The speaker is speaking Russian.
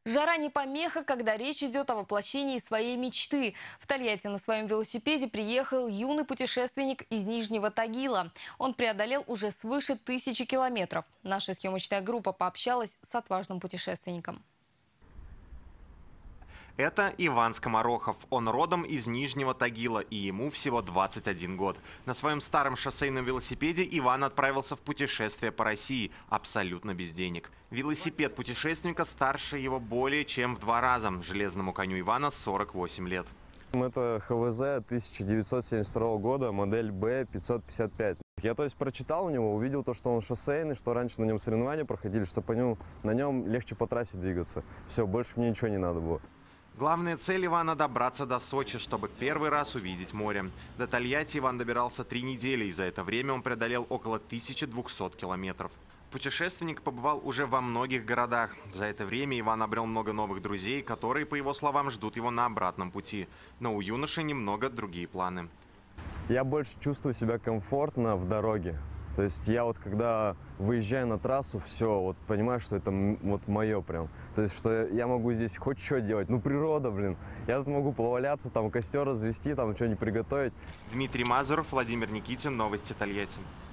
Жара не помеха, когда речь идет о воплощении своей мечты. В Тольятти на своем велосипеде приехал юный путешественник из Нижнего Тагила. Он преодолел уже свыше 1000 километров. Наша съемочная группа пообщалась с отважным путешественником. Это Иван Скоморохов. Он родом из Нижнего Тагила, и ему всего 21 год. На своем старом шоссейном велосипеде Иван отправился в путешествие по России, абсолютно без денег. Велосипед путешественника старше его более чем в 2 раза. Железному коню Ивана 48 лет. Это ХВЗ 1972 года, модель B555. Я, то есть, прочитал у него, увидел то, что он шоссейный, что раньше на нем соревнования проходили, что на нем легче по трассе двигаться. Все, больше мне ничего не надо было. Главная цель Ивана – добраться до Сочи, чтобы первый раз увидеть море. До Тольятти Иван добирался 3 недели, и за это время он преодолел около 1200 километров. Путешественник побывал уже во многих городах. За это время Иван обрел много новых друзей, которые, по его словам, ждут его на обратном пути. Но у юноши немного другие планы. Я больше чувствую себя комфортно в дороге. То есть я вот когда выезжаю на трассу, все, вот понимаю, что это вот мое прям. То есть что я могу здесь хоть что делать. Ну природа, блин. Я тут могу поваляться, там костер развести, там что-нибудь приготовить. Дмитрий Мазуров, Владимир Никитин, Новости Тольятти.